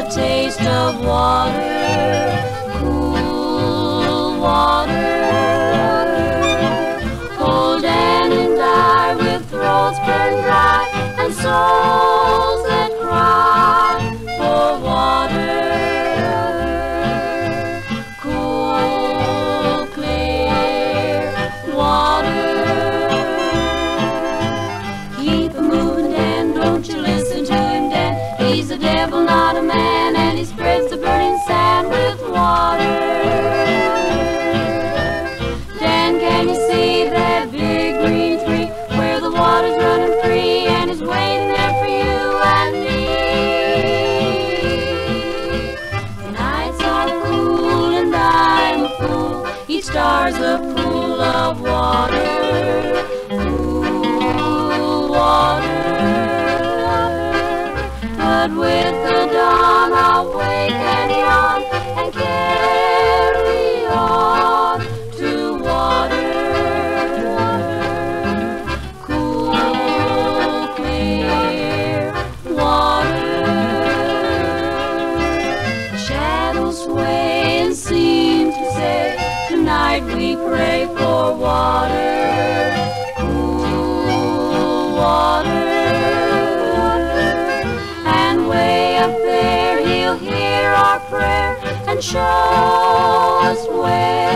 the taste of water, cool water. Cold and dire, with throats burned dry and souls that cry for water. Cool, clear water. Keep moving, Dan, don't you listen to him, Dan. He's a devil, not a man, and he spreads the burning sand with water. Dan, can you see that big green tree where the water's running free and is waiting there for you and me? The nights are cool and I'm a fool. Each star's a pool of water, cool water. But with the dawn I'll wake and yawn and carry on to water, cool, clear water. The shadows sway and seem to say, tonight we pray for water, cool water. Way up there he'll hear our prayer and show us where.